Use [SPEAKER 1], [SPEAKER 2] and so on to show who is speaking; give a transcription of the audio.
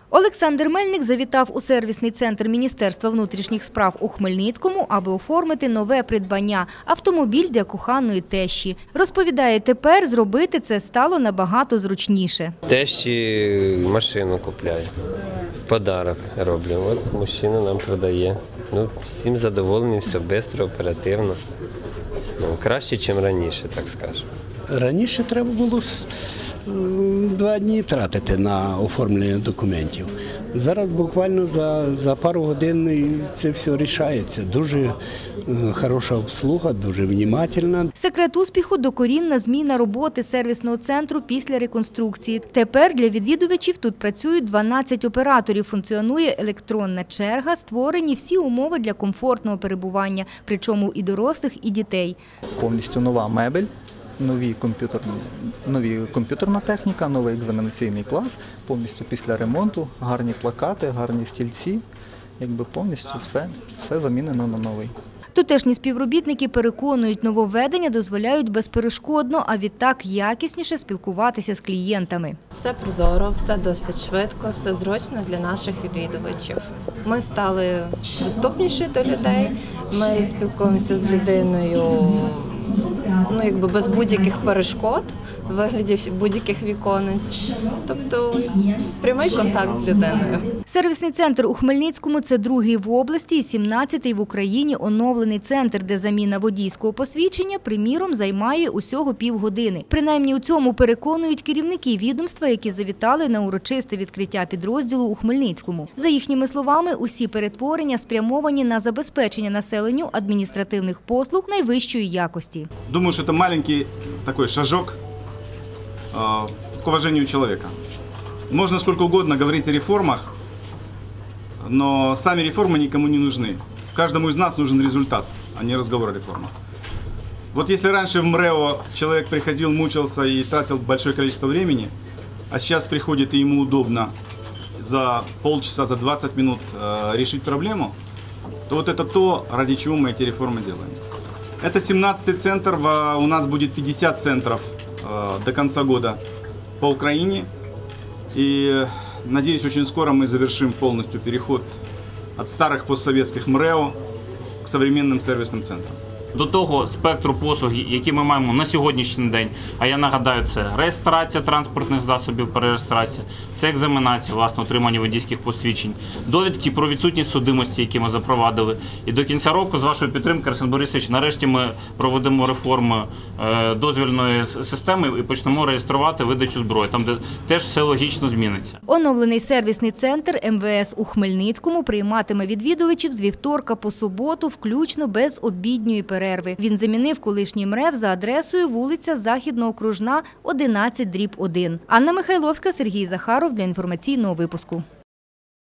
[SPEAKER 1] Олександр Мельник завітав у сервісний центр Міністерства внутрішніх справ у Хмельницькому, аби оформити нове придбання – автомобіль для коханої тещі. Розповідає, тепер зробити це стало набагато зручніше.
[SPEAKER 2] Тещі машину купляю, подарок роблю. От мужчина нам продає. Всім задоволені, все швидко, оперативно. Краще, ніж раніше, так скажемо.
[SPEAKER 3] Раніше треба було 2 дні тратити на оформлення документів. Зараз буквально за пару годин це все рішається. Дуже хороша обслуга, дуже внимательна.
[SPEAKER 1] Секрет успіху – докорінна зміна роботи сервісного центру після реконструкції. Тепер для відвідувачів тут працюють 12 операторів, функціонує електронна черга, створені всі умови для комфортного перебування, причому і дорослих, і дітей.
[SPEAKER 4] Повністю нова мебель. Нові комп'ютерна техніка, новий екзаменаційний клас, повністю після ремонту, гарні плакати, гарні стільці, повністю все замінено на новий.
[SPEAKER 1] Тутешні співробітники переконують, нововведення дозволяють безперешкодно, а відтак якісніше спілкуватися з клієнтами.
[SPEAKER 5] Все прозоро, все досить швидко, все зручно для наших відвідувачів. Ми стали доступніші до людей, ми спілкуємося з людиною без будь-яких перешкод, в вигляді будь-яких віконець, тобто прямий контакт з людиною.
[SPEAKER 1] Сервісний центр у Хмельницькому – це другий в області і 17-й в Україні оновлений центр, де заміна водійського посвідчення, приміром, займає усього півгодини. Принаймні у цьому переконують керівники відомства, які завітали на урочисте відкриття підрозділу у Хмельницькому. За їхніми словами, усі перетворення спрямовані на забезпечення населенню адміністративних послуг найвищої якості.
[SPEAKER 6] Думаю, что это маленький такой шажок к уважению человека. Можно сколько угодно говорить о реформах, но сами реформы никому не нужны. Каждому из нас нужен результат, а не разговор о реформах. Вот если раньше в МРЭО человек приходил, мучился и тратил большое количество времени, а сейчас приходит и ему удобно за полчаса, за 20 минут решить проблему, то вот это то, ради чего мы эти реформы делаем. Это 17-й центр, у нас будет 50 центров до конца года по Украине. И надеюсь, очень скоро мы завершим полностью переход от старых постсоветских МРЭО к современным сервисным центрам.
[SPEAKER 7] До того спектру послуг, які ми маємо на сьогоднішній день, а я нагадаю, це реєстрація транспортних засобів, перереєстрація, це екзаменація, власне, отримання водійських посвідчень, довідки про відсутність судимості, які ми запровадили. І до кінця року, з вашою підтримкою, Арсен Борисович, нарешті ми проведемо реформу дозвільної системи і почнемо реєструвати видачу зброї, там, де теж все логічно зміниться.
[SPEAKER 1] Оновлений сервісний центр МВС у Хмельницькому прийматиме відвідувачів з вівторка по суботу, включно без обідньої перерви. Він замінив колишній МРЕВ за адресою вулиця Західноокружна, 11/1. Анна Михайловська, Сергій Захаров для інформаційного випуску.